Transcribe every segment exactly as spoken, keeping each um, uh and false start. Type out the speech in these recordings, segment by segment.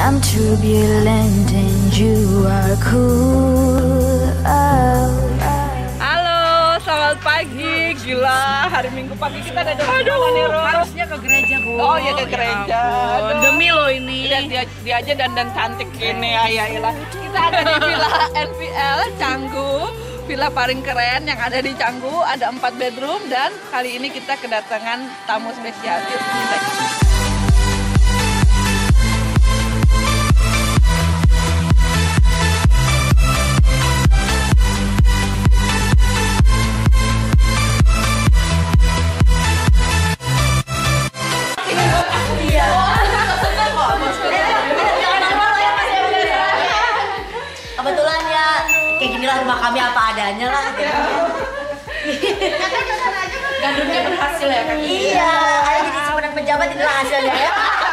I'm turbulent and you are cool. Oh. Halo, selamat pagi. Gila, hari Minggu pagi kita ada di mana nih, Ro? Harusnya ke gereja, Bu. Oh iya, ke gereja. Ya, demi lo ini. Lihat dia, dia aja dandan cantik ini, ya ilah. Kita ada di Villa N V L Canggu. Villa paling keren yang ada di Canggu, ada empat bedroom dan kali ini kita kedatangan tamu spesial. Yuk, kita. Kebetulan ya, kayak ginilah rumah kami apa adanya lah. Gandumnya berhasil ya, Kak? Iya, ayo jadi simpenan pejabat inilah hasilnya ya.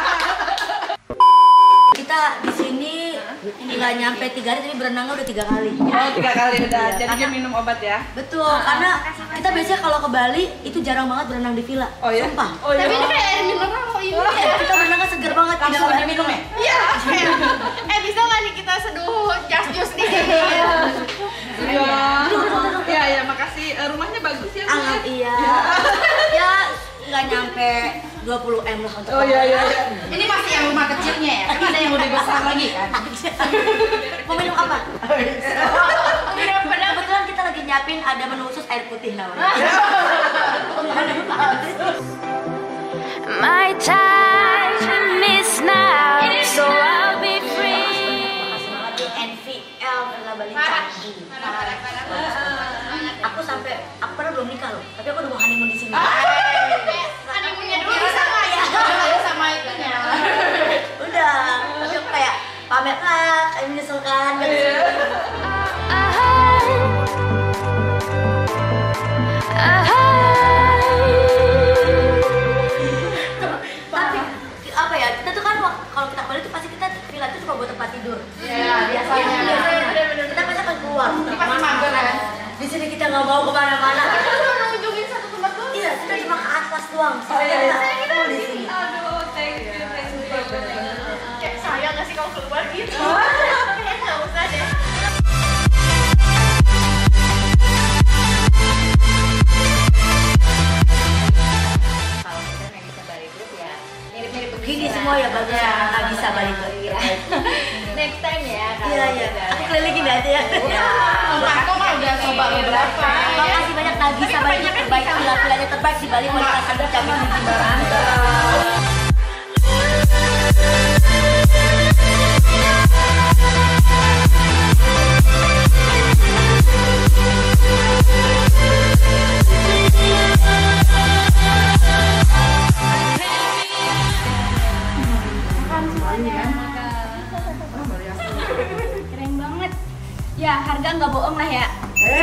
Kita di sini nggak nyampe tiga hari tapi berenangnya udah tiga kali. Oh, tiga kali udah. Iya, Jadi dia minum obat ya? Betul, karena kita biasanya kalau ke Bali itu jarang banget berenang di villa. Oh iya? Sumpah. Oh, iya. Tapi ini kayak air mineral kok ini. Iya, kita berenangnya seger banget. Langsung Tidak aja minum ya? Iya. Eh bisa nggak nih kita seduh jas jus di sini? Iya. Iya, iya, makasih. Eh, rumahnya bagus ya, Bu? Anget iya. Ya nggak nyampe dua puluh M lah untuk. Oh iya, iya. Ini masih yang rumah kecilnya ya? Kan ada yang lebih besar lagi kan? Mau minum apa? Kebetulan kita lagi nyiapin ada menu khusus air putih namanya. My time is now, so I'll be free. N V L Villa Bali Canggu. Aku sampai aku pernah belum nikah loh, tapi aku udah mau honeymoon di sini. Honeymoonnya dulu bisa nggak ya? Ada sama itunya. Udah, tapi aku kayak pamer lah, kayak menyesalkan gitu. Tapi apa ya, kita tuh kan kalau kita kembali tuh pasti kita villa itu cuma buat tempat tidur. Iya, biasanya. Biasanya. Kita pasti akan keluar. Ini pasti mager kan? Di sini kita nggak mau kemana-mana. Kita cuma nunjukin satu tempat doang. Iya, kita cuma ke atas doang. Oh, iya, iya. Kita full di sini. Aduh, thank you, thank you. Kayak sayang nggak sih kalau keluar gitu? Kayaknya nggak usah deh. Kalau kita nggak bisa balik grup ya mirip-mirip begini. Gini semua ya bagus ya, nggak bisa balik lagi. Next time ya. Iya iya. Aku kelilingin aja ya. Aku mah udah coba beberapa. Makasih banyak Nagisa Bali terbaik, villa-villanya terbaik di Bali. Kualitas hidup kami di Jimbaran. Keren banget. Ya harga nggak bohong lah ya.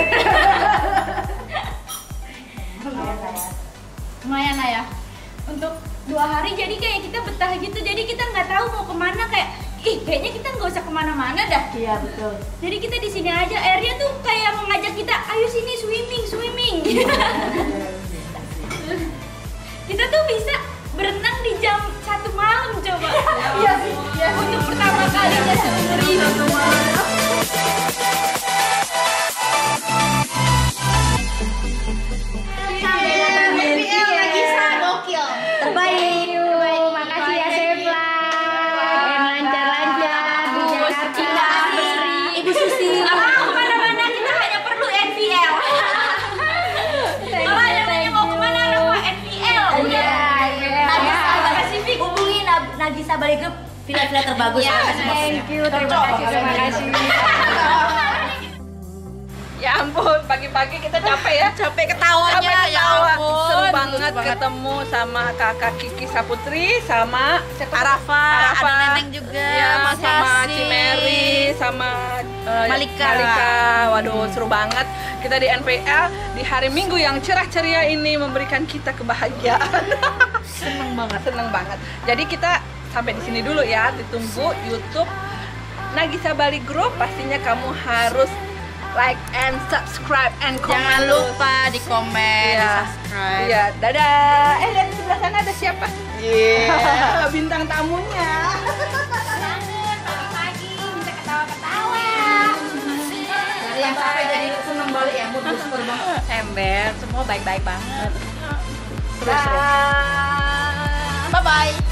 Lumayan lah ya. Untuk dua hari jadi kayak kita betah gitu. Jadi kita nggak tahu mau kemana kayak. Ih kayaknya kita nggak usah kemana-mana dah. Iya betul. Jadi kita di sini aja. Airnya tuh kayak mengajak kita. Ayo sini swimming swimming. Kita tuh bisa berenang di jam satu malam coba. Iya sih. Untuk pertama kalinya seumur hidup. Terbaik. Makasih ya Sevla. Lancar-lancar di Jakarta. Ibu Susi. Nggak mau kemana-mana, kita hanya perlu N V L. Kalau ada yang mau kemana, rumah N V L. Iya. Nagisa Bali. Pasifik. Hubungi Nag- Nagisa Bali Group, villa-villa terbagus. Thank you, terima kasih, terima kasih. Ya ampun, pagi-pagi kita capek ya. Capek ketawanya, Capek ya ketawa. ampun. Seru Lucu banget banget. ketemu sama kakak Kiki Saputri sama siapa? Arafa, Arafa. ada Neneng juga, Ya, Mas sama Yasi. Cimeri, sama eh, Malika. Malika. Waduh, seru banget. Kita di N P L di hari Minggu yang cerah ceria ini memberikan kita kebahagiaan. Seneng banget, seneng banget. Jadi kita sampai di sini dulu ya. Ditunggu YouTube Nagisa Bali Group. Pastinya kamu harus like and subscribe and comment. Jangan lupa di komen, Iya. di subscribe. Iya, dadah. Eh, lihat di sebelah sana ada siapa? Iya, bintang tamunya. yang capek jadi seneng balik ya, mood booster banget. Ember, semua baik-baik banget. Seru-seru. Bye bye.